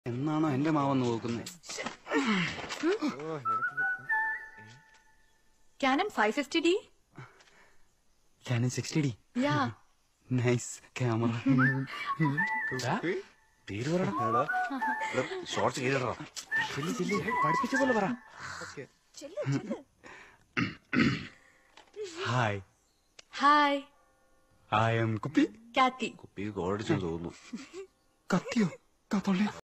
എന്നാണോ എന്റെ മാവെന്ന് നോക്കുന്നത്? Canon 550D? Canon 60D. Yeah. Nice camera. Hi. Hi. I am Kuppy. Kathy. കുപ്പി ഗോളടിച്ചു തോന്നുന്നു. കത്തിയോ? കത്തോളേ.